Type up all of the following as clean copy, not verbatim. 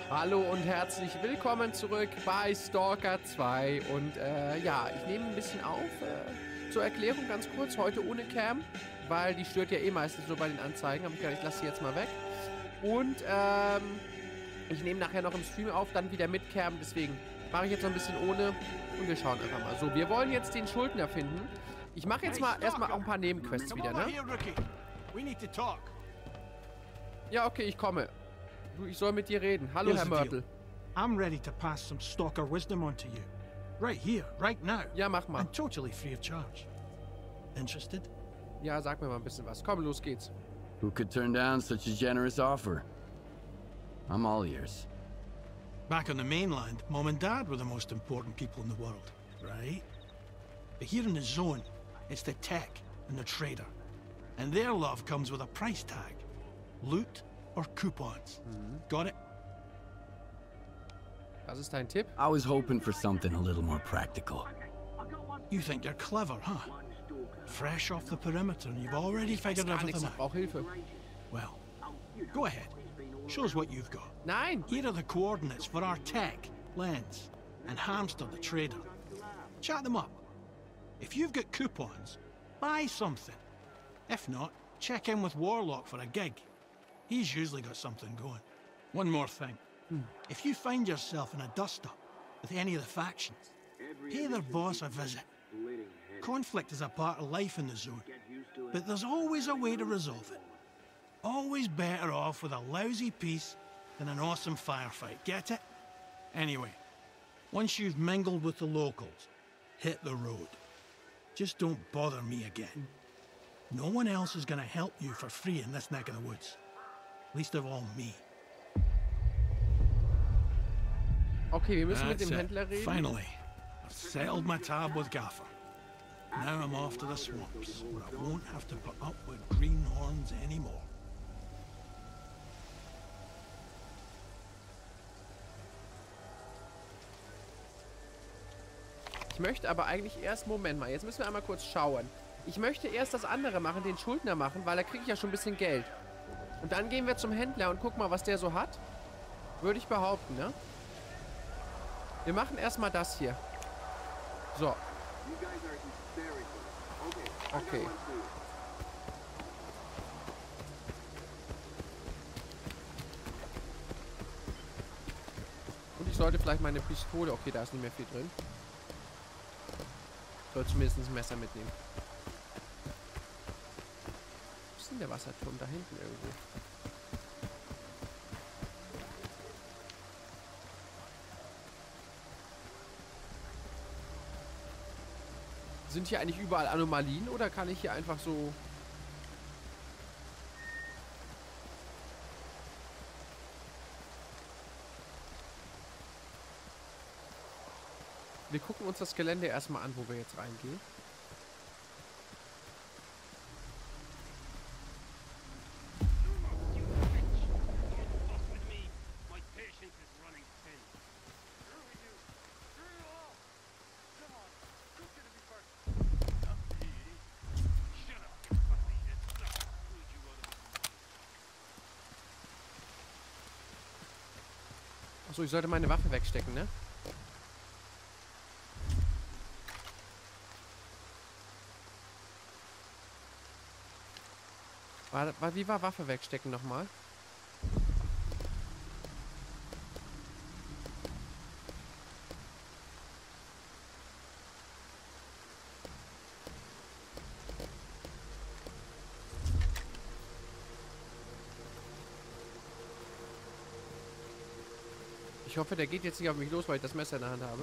Hallo und herzlich willkommen zurück bei Stalker 2 und ja, ich nehme ein bisschen auf, zur Erklärung ganz kurz, heute ohne Cam, weil die stört ja eh meistens nur bei den Anzeigen, aber ich gedacht, ich lasse sie jetzt mal weg und ich nehme nachher noch im Stream auf, dann wieder mit Cam, deswegen mache ich jetzt noch ein bisschen ohne und wir schauen einfach mal. So, wir wollen jetzt den Schuldner finden. Ich mache jetzt mal erstmal auch ein paar Nebenquests wieder, ne? Ja, okay, ich komme. Du, ich soll mit dir reden. Hallo, Here's Herr the Mörtel. deal. I'm ready to pass some stalker wisdom on to you. Right here, right now. Ja, mach mal. And totally free of charge. Interested? Ja, sag mir mal ein bisschen was. Komm, los geht's. Who could turn down such a generous offer? I'm all ears. Back on the mainland, Mom and Dad were the most important people in the world, right? But here in the zone, it's the tech and the trader. And their love comes with a price tag. Loot or coupons. Got it? Was ist dein Tipp? I was hoping for something a little more practical. You think you're clever, huh? Fresh off the perimeter and you've already figured Gar nichts, everything ich out. brauch Hilfe. Well, go ahead. Show us what you've got. Nein! Here are the coordinates for our tech, Lens, and Hamster the trader. Chat them up. If you've got coupons, buy something. If not, check in with Warlock for a gig. He's usually got something going. One more thing. If you find yourself in a dust-up with any of the factions, pay their boss a visit. Conflict is a part of life in the zone, but there's always a way to resolve it. Always better off with a lousy peace than an awesome firefight, get it? Anyway, once you've mingled with the locals, hit the road. Just don't bother me again. No one else is gonna help you for free in this neck of the woods. Least of all me. Okay, wir müssen mit That's dem it. Händler reden. Finally, I've settled my tab with Gaffer. Now I'm off to the swamps, where I won't have to put up with greenhorns anymore. Ich möchte aber eigentlich erst... Moment mal, jetzt müssen wir einmal kurz schauen. Ich möchte erst das andere machen, den Schuldner machen, weil da kriege ich ja schon ein bisschen Geld. Und dann gehen wir zum Händler und gucken mal, was der so hat. Würde ich behaupten, ne? Wir machen erstmal das hier. So. Okay. Und ich sollte vielleicht meine Pistole... Okay, da ist nicht mehr viel drin. Ich soll zumindest ein Messer mitnehmen. Wo ist denn der Wasserturm? Da hinten irgendwo. Sind hier eigentlich überall Anomalien oder kann ich hier einfach so... Wir gucken uns das Gelände erstmal an, wo wir jetzt reingehen. Achso, ich sollte meine Waffe wegstecken, ne? Wie war Waffe wegstecken nochmal? Ich hoffe, der geht jetzt nicht auf mich los, weil ich das Messer in der Hand habe.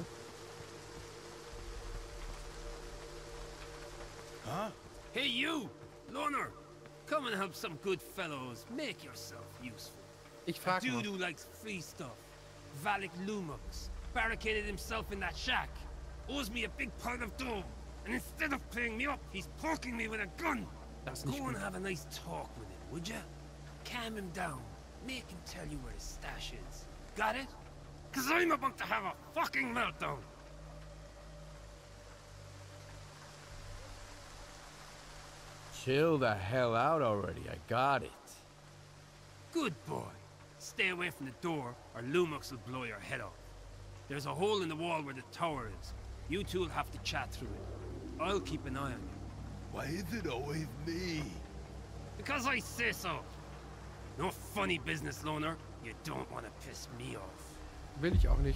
Huh? Hey, you! Loner! Come and help some good fellows. Make yourself useful. Ich frage Dude mal. who likes free stuff. Valak Lumux. Barricaded himself in that shack. Owes me a big pile of dough. And instead of paying me up, he's poking me with a gun. Das ist nicht Go and gut. have a nice talk with him, would ya? Calm him down. Make him tell you where his stash is. Got it? 'Cause I'm about to have a fucking meltdown. Chill the hell out already, I got it. Good boy. Stay away from the door, or Lumux will blow your head off. There's a hole in the wall where the tower is. You two will have to chat through it. I'll keep an eye on you. Why is it always me? Because I say so. No funny business, loner. You don't want to piss me off. Will ich auch nicht.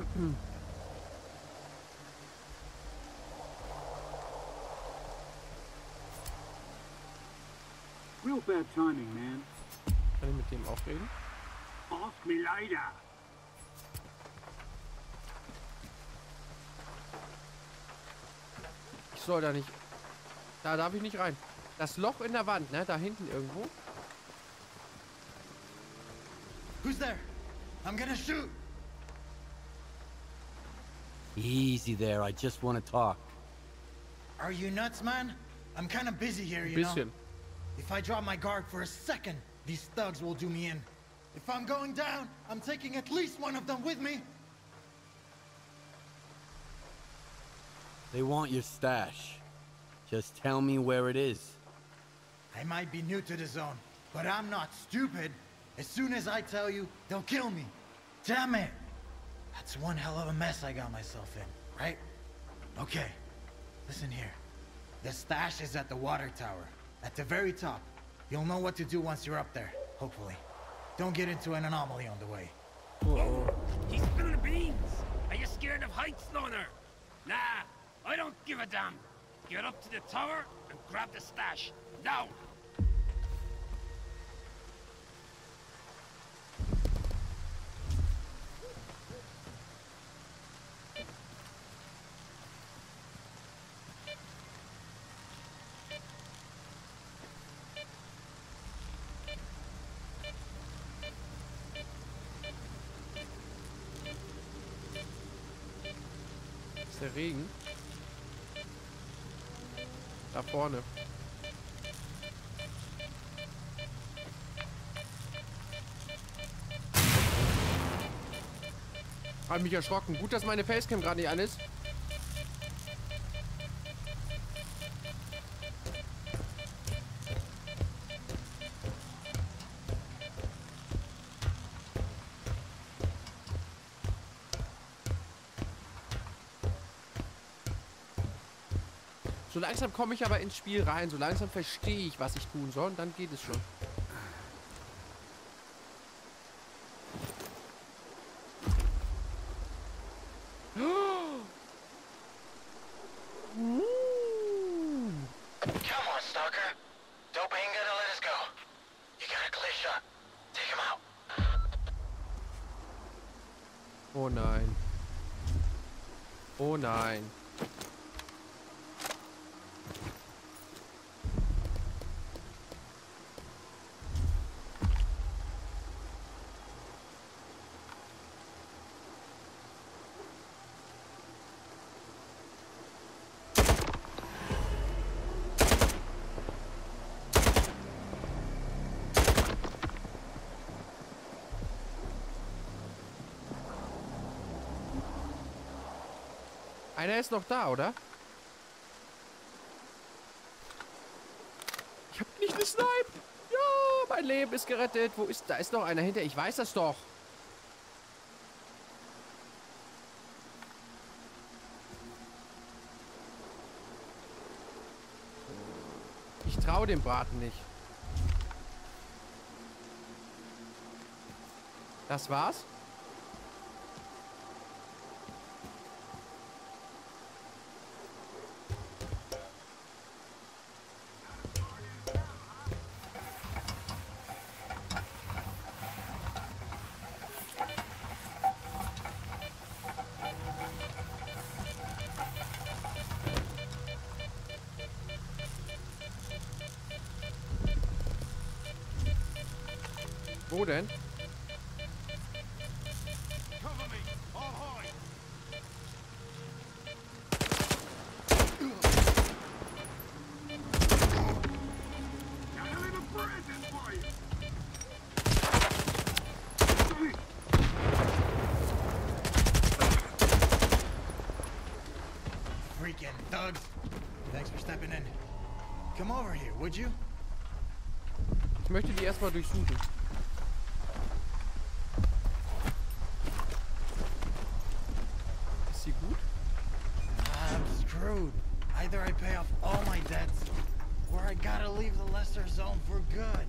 Real bad timing, man. Kann ich mit dem auch reden? Ask me later. Ich soll da nicht... Da darf ich nicht rein. Das Loch in der Wand, ne? Da hinten irgendwo. Who's there? I'm gonna shoot. Easy there, I just want to talk. Are you nuts, man? I'm kind of busy here, you know. Bisschen. If I drop my guard for a second, these thugs will do me in. If I'm going down, I'm taking at least one of them with me. They want your stash. Just tell me where it is. I might be new to the zone, but I'm not stupid. As soon as I tell you, they'll kill me. Damn it! That's one hell of a mess I got myself in, right? Okay, listen here. The stash is at the water tower, at the very top. You'll know what to do once you're up there, hopefully. Don't get into an anomaly on the way. Oh, he's spilling the beans. Are you scared of heights, loner? Nah, I don't give a damn. Get up to the tower and grab the stash. Now! Ist der Regen? Da vorne. Hab mich erschrocken. Gut, dass meine Facecam gerade nicht an ist. So langsam komme ich aber ins Spiel rein. So langsam verstehe ich, was ich tun soll. Und dann geht es schon. Come on, Stalker. Dope ain't gonna let us go. You got a clear shot. Take him out. Oh nein. Oh nein. Einer ist noch da, oder? Ich hab nicht gesniped. Ja, mein Leben ist gerettet. Wo ist... Da ist noch einer hinter. Ich weiß das doch. Ich traue dem Braten nicht. Das war's? Wo denn? Cover me! All high! Got a little present for you! Freaking thugs. Thanks for stepping in. Come over here, would you? Ich möchte die erstmal durchsuchen. I pay off all my debts, or I gotta leave the lesser zone for good.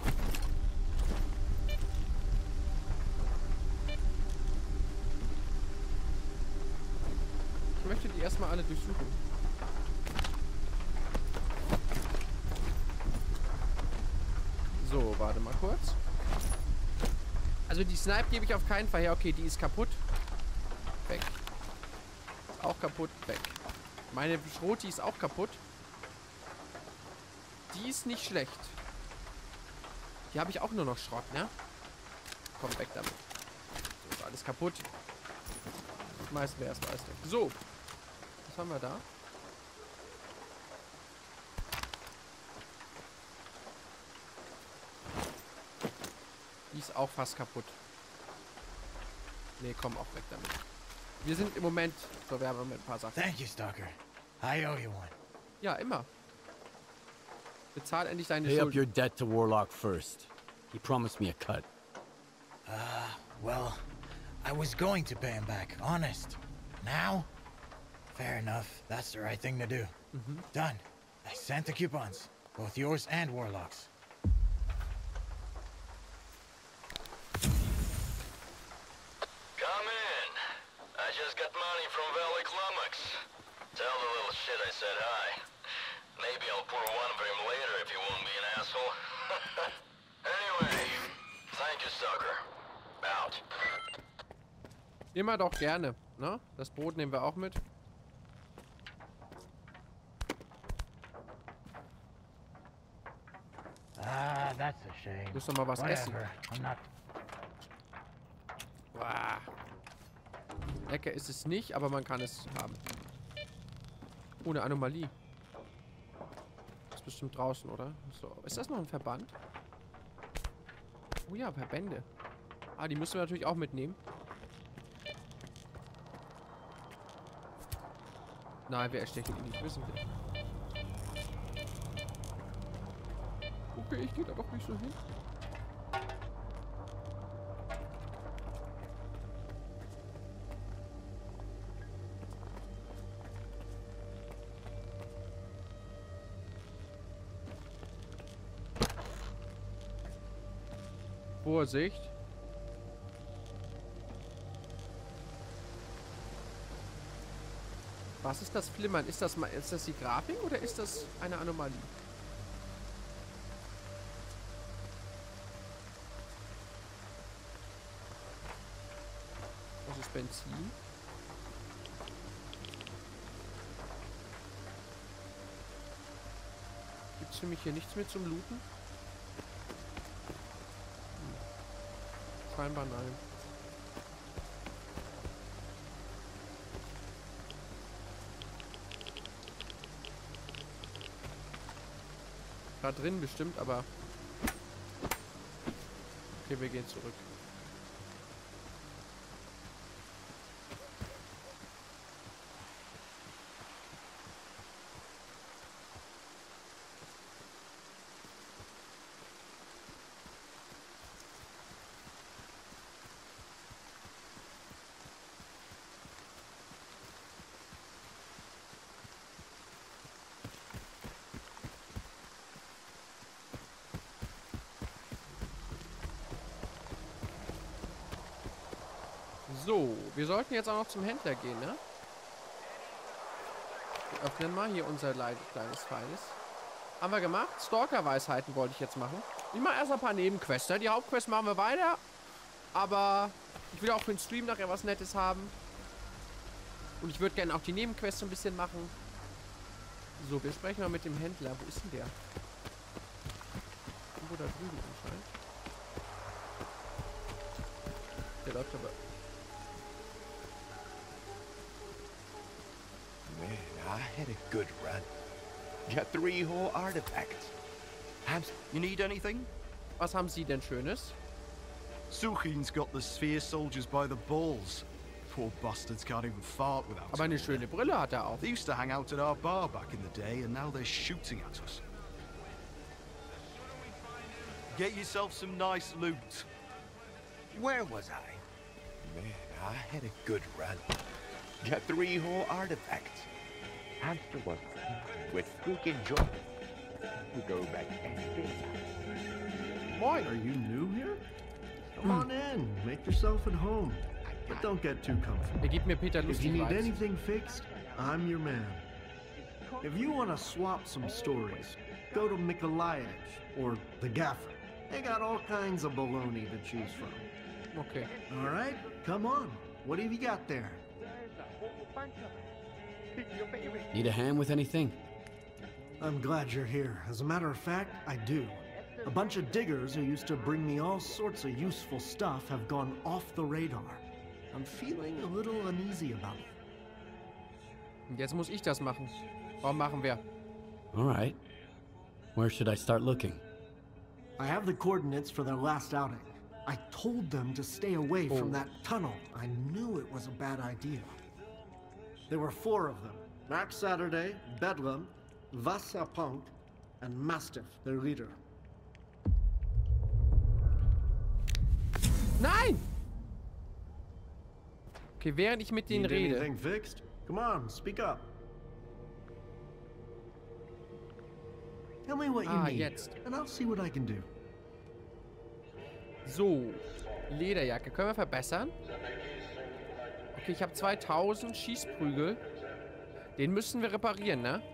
Ich möchte die erstmal alle durchsuchen. So, warte mal kurz. Also die Snipe gebe ich auf keinen Fall her. Okay, die ist kaputt. Weg. Ist auch kaputt. Weg. Meine Schroti ist auch kaputt. Die ist nicht schlecht. Die habe ich auch nur noch Schrott, ne? Komm, weg damit. So, ist alles kaputt. Meist wäre es, weißt du. So. Was haben wir da? Die ist auch fast kaputt. Nee, komm, auch weg damit. Wir sind im Moment... So, wir haben im Moment ein paar Sachen. Thank you, Stalker. I owe you one. Ja, immer. Bezahl endlich deine Pay up Schuld. your debt to Warlock first. He promised me a cut. Well, I was going to pay him back, honest. Now? Fair enough. That's the right thing to do. Done. I sent the coupons. Both yours and Warlock's. Come in. I just got money from Valley Lummox. Tell the little shit I said hi. Maybe I'll pour one for him later if you won't be an asshole. Anyway, thank you, Sucker. Out. Immer doch gerne, ne? Das Brot nehmen wir auch mit. Ah, that's a shame. Muss doch mal was essen. Whatever. I'm not... Boah. Lecker ist es nicht, aber man kann es haben. Ohne Anomalie. Ist bestimmt draußen, oder? So. Ist das noch ein Verband? Oh ja, Verbände. Ah, die müssen wir natürlich auch mitnehmen. Nein, wir erstechen ihn nicht, wissen wir. Okay, ich gehe da doch nicht so hin. Vorsicht. Was ist das Flimmern? Ist das die Grafik oder ist das eine Anomalie? Das ist Benzin. Gibt es für mich hier nichts mehr zum Looten? Scheinbar nein. Da drin bestimmt, aber... Okay, wir gehen zurück. So, wir sollten jetzt auch noch zum Händler gehen, ne? Wir öffnen mal hier unser kleines Feines. Haben wir gemacht. Stalker-Weisheiten wollte ich jetzt machen. Ich mache erst ein paar Nebenquests, ne? Die Hauptquest machen wir weiter. Aber ich will auch für den Stream nachher was Nettes haben. Und ich würde gerne auch die Nebenquests so ein bisschen machen. So, wir sprechen mal mit dem Händler. Wo ist denn der? Irgendwo da drüben anscheinend. Der läuft aber... Man, I had a good run. Got 3 whole artifacts. Hams, you need anything? Was haben Sie denn Schönes? Suchin's got the sphere soldiers by the balls. Poor bastards can't even fart without Aber eine schöne Brille hat er auf. They used to hang out at our bar back in the day, and now they're shooting at us. Get yourself some nice loot. Where was I? Man, I had a good run. Got 3 whole artifacts. Hamster was with freaking joy. We go back and Moin. Are you new here? Come on in, make yourself at home. But don't get too comfortable. Gibt mir Peter If you lustig need Vibes. anything fixed, I'm your man. If you want to swap some stories, go to Mikolayic or the Gaffer. They got all kinds of baloney to choose from. Okay. All right, come on. What have you got there? Need a hand with anything? I'm glad you're here. As a matter of fact, I do. A bunch of diggers who used to bring me all sorts of useful stuff have gone off the radar. I'm feeling a little uneasy about it. Und jetzt muss ich das machen. Warum machen wir? All right. Where should I start looking? I have the coordinates for their last outing. I told them to stay away from that tunnel. I knew it was a bad idea. There were 4 of them. Max Saturday, Bedlam, Wasserpunk, and Mastiff, their leader. Nein! Okay, während ich mit denen Need rede. anything fixed? Come on, speak up. Tell me what you need, jetzt. and I'll see what I can do. So. Lederjacke. Können wir verbessern? Okay, ich habe 2000 Schießprügel. Den müssen wir reparieren, ne?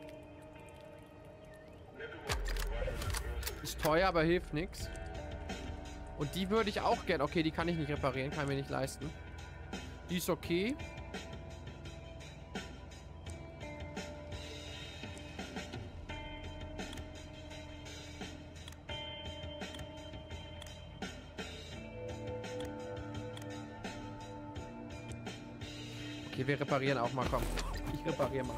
Ist teuer, aber hilft nichts. Und die würde ich auch gerne... Okay, die kann ich nicht reparieren. Kann mir nicht leisten. Die ist okay. Okay, wir reparieren auch mal, komm. Ich repariere mal.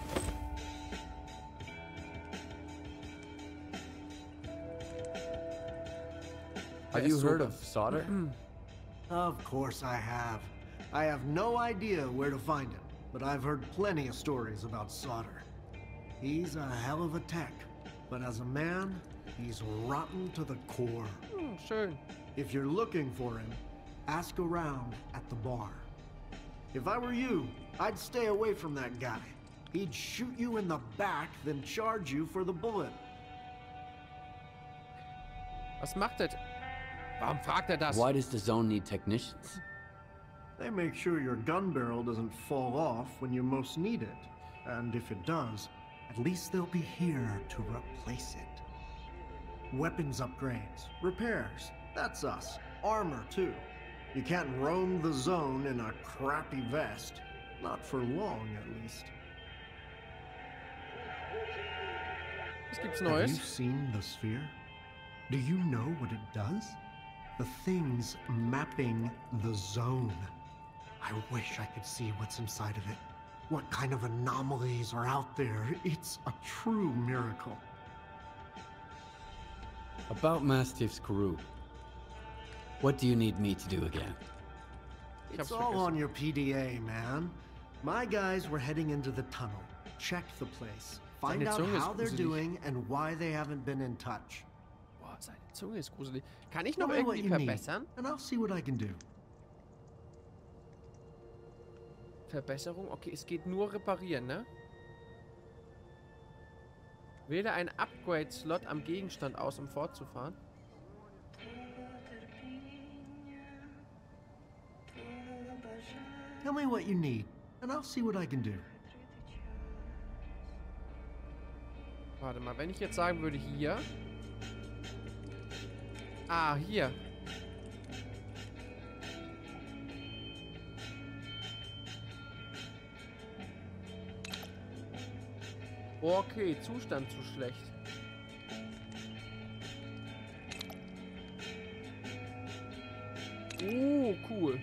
Have you heard of solder? Of course I have. I have no idea where to find him, but I've heard plenty of stories about Sauter. He's a hell of a tech, but as a man, he's rotten to the core. Schön. If you're looking for him, ask around at the bar. If I were you, I'd stay away from that guy. He'd shoot you in the back, then charge you for the bullet. Was macht das? Warum fragt er das? Why does the zone need technicians? They make sure your gun barrel doesn't fall off when you most need it. And if it does, at least they'll be here to replace it. Weapons upgrades, repairs, that's us. Armor, too. You can't roam the zone in a crappy vest. Not for long, at least. Was gibt's Have Neues? you seen the sphere? Do you know what it does? The thing's mapping the zone. I wish I could see what's inside of it. What kind of anomalies are out there? It's a true miracle. About Mastiff's crew. What do you need me to do again? It's all on your PDA, man. My guys were heading into the tunnel. Check the place. Find Seine out Zunge ist how they're gruselig. doing and why they haven't been in touch. Boah, seine Zunge ist gruselig. Kann ich Tell noch me what irgendwie you need, verbessern? and I'll see what I can do. Verbesserung? Okay, es geht nur reparieren, ne? Wähle einen Upgrade-Slot am Gegenstand aus, um fortzufahren. Tell me what you need, and I'll see what I can do. Warte mal, wenn ich jetzt sagen würde, hier. Ah, hier. Okay, Zustand zu schlecht. Cool.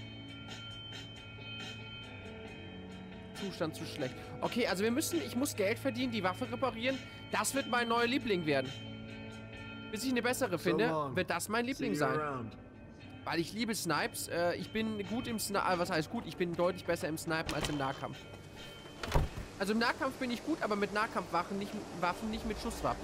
Zustand zu schlecht. Okay, also ich muss Geld verdienen, die Waffe reparieren. Das wird mein neuer Liebling werden. Bis ich eine bessere finde, wird das mein Liebling sein. Weil ich liebe Snipes. Ich bin gut im Snipen. Was heißt gut? Ich bin deutlich besser im Snipen als im Nahkampf. Also im Nahkampf bin ich gut, aber mit Nahkampfwaffen nicht mit Schusswaffen.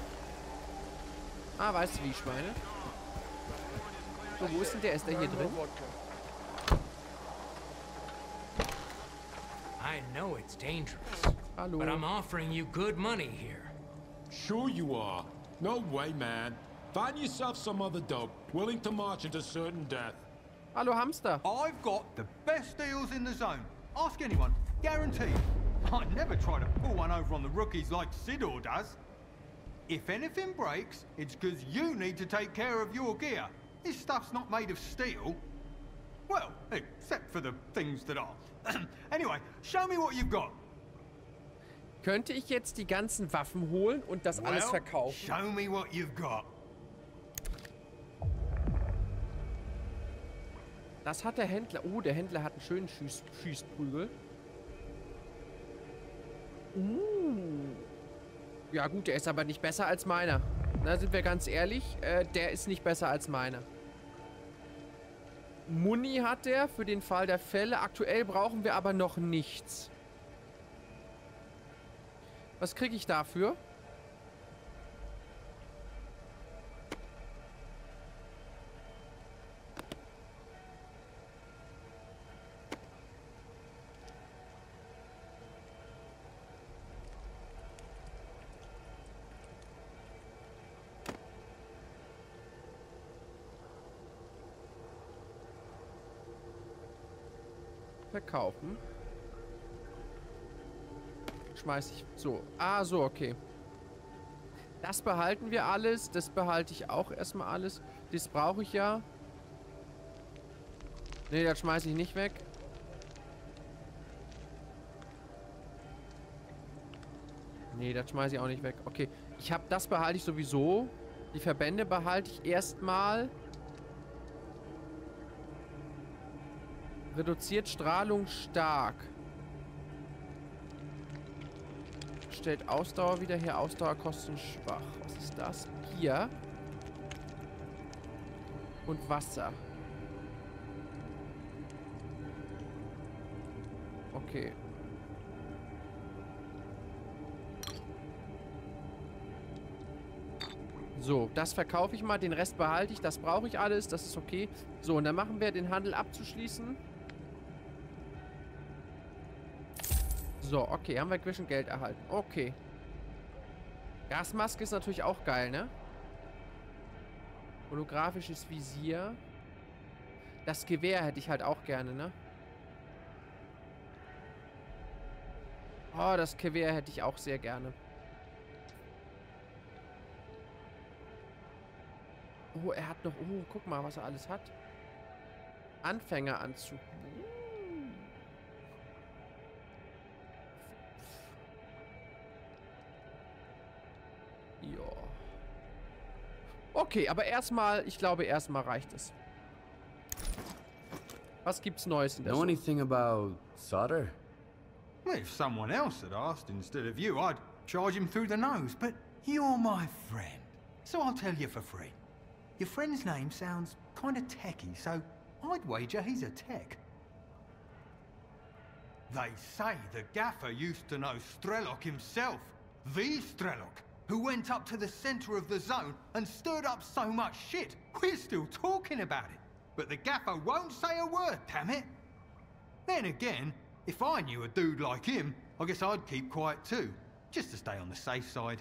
Ah, weißt du, wie ich meine? So, wo ist denn der? Ist der hier drin? I know it's dangerous, Hallo. But I'm offering you good money here. Sure you are. No way, man. Find yourself some other dope, willing to march into certain death. Hallo, Hamster. I've got the best deals in the zone. Ask anyone. Guaranteed. I'd never try to pull one over on the rookies like Sidor does. If anything breaks, it's because you need to take care of your gear. This stuff's not made of steel. Well, except for the things that are. Anyway, show me what you've got. Könnte ich jetzt die ganzen Waffen holen und das alles verkaufen? Show me what you've got. Das hat der Händler. Oh, der Händler hat einen schönen Schießprügel. Ja gut, der ist aber nicht besser als meiner. Da sind wir ganz ehrlich, der ist nicht besser als meiner. Muni hat der für den Fall der Fälle. Aktuell brauchen wir aber noch nichts. Was kriege ich dafür? Verkaufen. Schmeiß ich so. Ah, so, okay. Das behalten wir alles. Das behalte ich auch erstmal alles. Das brauche ich ja. Ne, das schmeiße ich nicht weg. Ne, das schmeiße ich auch nicht weg. Okay. Das behalte ich sowieso. Die Verbände behalte ich erstmal. Reduziert Strahlung stark. Stellt Ausdauer wieder her. Ausdauerkosten schwach. Was ist das? Bier. Und Wasser. Okay. So, das verkaufe ich mal. Den Rest behalte ich. Das brauche ich alles. Das ist okay. So, und dann machen wir den Handel abzuschließen. So, okay, haben wir ein Geld erhalten. Okay. Gasmaske ist natürlich auch geil, ne? Holographisches Visier. Das Gewehr hätte ich halt auch gerne, ne? Oh, das Gewehr hätte ich auch sehr gerne. Oh, er hat noch... Oh, guck mal, was er alles hat. Anfängeranzug. Ja. Okay, aber erstmal, ich glaube, erstmal reicht es. Was gibt's Neues in der Know anything about solder? If someone else had asked instead of you, I'd charge him through the nose, but you're my friend, so I'll tell you for free. Your friend's name sounds kind of techy, so I'd wager he's a tech. They say the gaffer used to know Strelok himself, the Strelok, who went up to the center of the zone and stirred up so much shit, we're still talking about it. But the gaffer won't say a word, damn it. Then again, if I knew a dude like him, I guess I'd keep quiet too, just to stay on the safe side.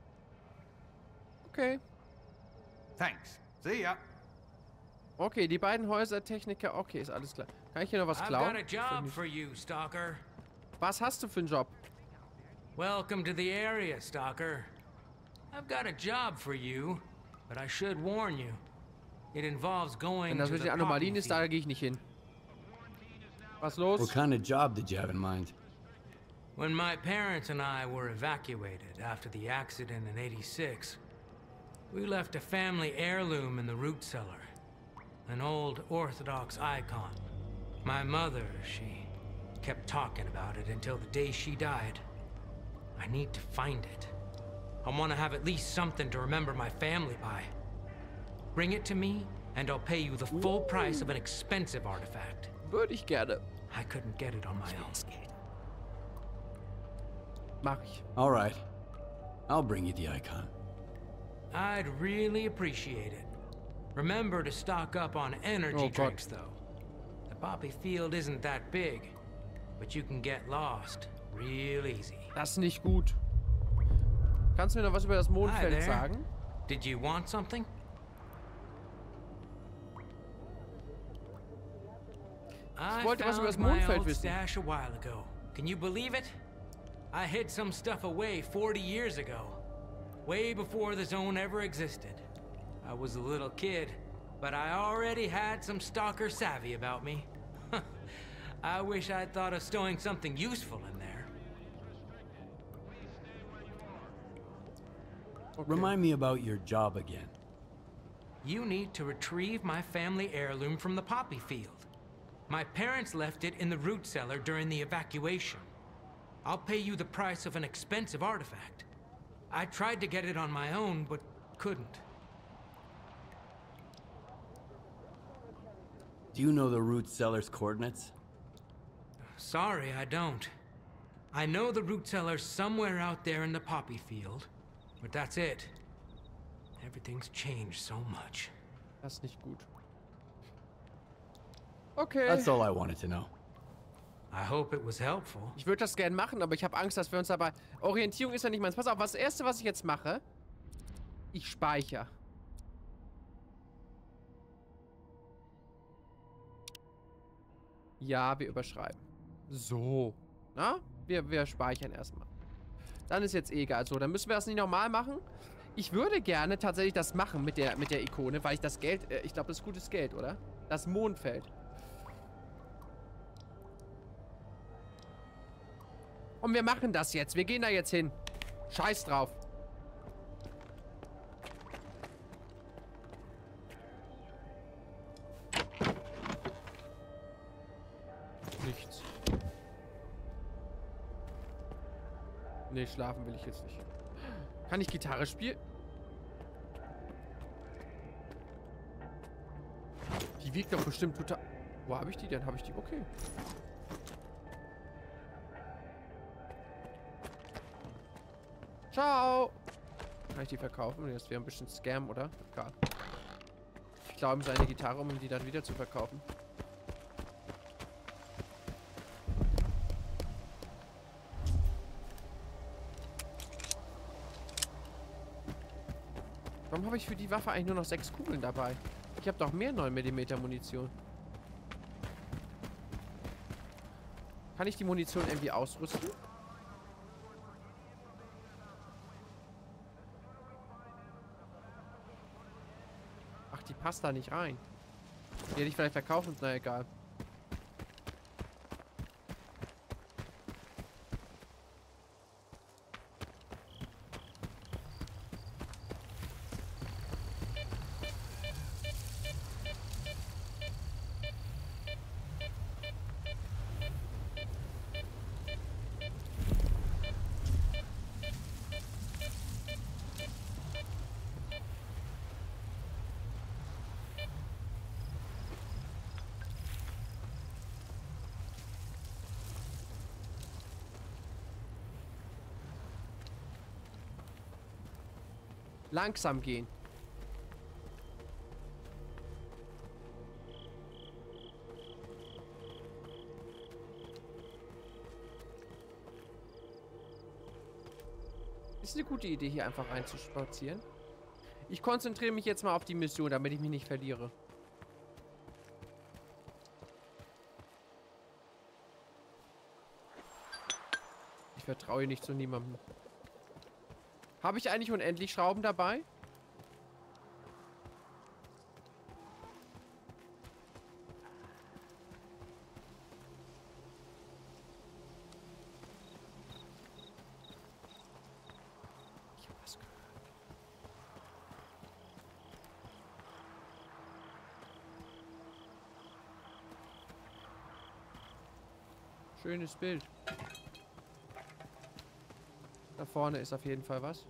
Okay. Thanks. See ya. Okay, die beiden Häusertechniker. Okay, ist alles klar. Kann ich hier noch was klauen? I've got a job for you, Stalker. Was hast du für einen Job? Welcome to the area, Stalker. I've got a job for you, but I should warn you. It involves going Wenn das mit den Anomalien ist, da gehe ich nicht hin. Was los? What kind of job did you have in mind? When my parents and I were evacuated after the accident in '86, we left a family heirloom in the root cellar. An old Orthodox icon. My mother, she kept talking about it until the day she died. I need to find it. I want to have at least something to remember my family by. Bring it to me, and I'll pay you the full price of an expensive artifact. Würde ich gerne. I couldn't get it on my own. Mach ich. All right. I'll bring you the icon. I'd really appreciate it. Remember to stock up on energy drinks, though. The poppy field isn't that big, but you can get lost. real easy. Das ist nicht gut. Kannst du mir noch was über das Hi Mondfeld there. sagen? Did you want something? I wollte was über das found my Mondfeld old wissen. stash a while ago. Can you believe it? I hid some stuff away 40 years ago. Way before the zone ever existed. I was a little kid, but I already had some stalker savvy about me. I wish I'd thought of stowing something useful in there. Okay. Remind me about your job again. You need to retrieve my family heirloom from the poppy field. My parents left it in the root cellar during the evacuation. I'll pay you the price of an expensive artifact. I tried to get it on my own, but couldn't. Do you know the root cellar's coordinates? Sorry, I don't. I know the root cellar's somewhere out there in the poppy field, but that's it. Everything's changed so much. Das ist nicht gut. Okay. That's all I wanted to know. I hope it was helpful. Ich würde das gerne machen, aber ich habe Angst, dass wir uns dabei... Orientierung ist ja nicht meins. Pass auf, das Erste, was ich jetzt mache... Ich speichere. Ja, wir überschreiben. So. Na? Wir speichern erstmal. Dann ist jetzt eh egal. So, dann müssen wir das nicht nochmal machen. Ich würde gerne tatsächlich das machen mit der Ikone, weil ich das Geld... ich glaube, das ist gutes Geld, oder? Das Mondfeld. Und wir machen das jetzt. Wir gehen da jetzt hin. Scheiß drauf. Nichts. Nee, schlafen will ich jetzt nicht. Kann ich Gitarre spielen? Die wiegt doch bestimmt total... Wo habe ich die denn? Habe ich die? Okay. Ciao! Kann ich die verkaufen? Das wäre ein bisschen Scam, oder? Egal. Ich glaube, ihm seine Gitarre, um die dann wieder zu verkaufen. Warum habe ich für die Waffe eigentlich nur noch 6 Kugeln dabei? Ich habe doch mehr 9mm Munition. Kann ich die Munition irgendwie ausrüsten? Ach, die passt da nicht rein. Die hätte ich vielleicht verkaufen, na egal. Langsam gehen. Ist eine gute Idee, hier einfach reinzuspazieren. Ich konzentriere mich jetzt mal auf die Mission, damit ich mich nicht verliere. Ich vertraue nicht zu niemandem. Habe ich eigentlich unendlich Schrauben dabei? Ich habe was gehört. Schönes Bild. Da vorne ist auf jeden Fall was.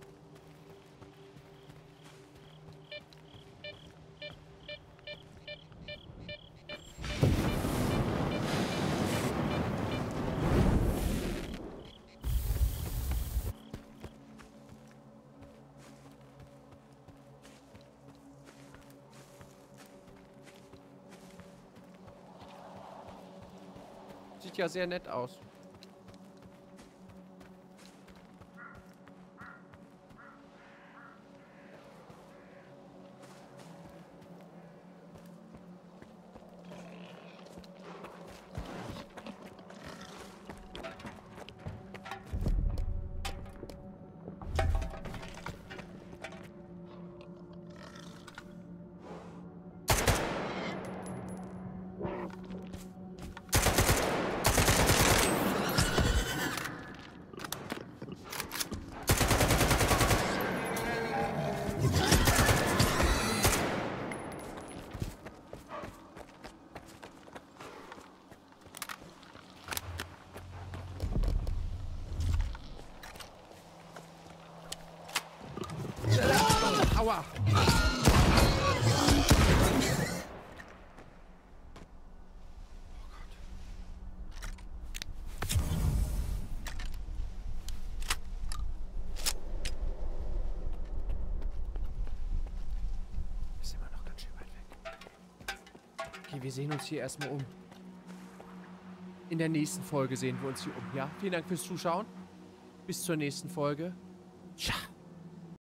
Sieht ja sehr nett aus. Aua. Okay, wir sehen uns hier erstmal um. In der nächsten Folge sehen wir uns hier um, ja? Vielen Dank fürs Zuschauen. Bis zur nächsten Folge. Ciao.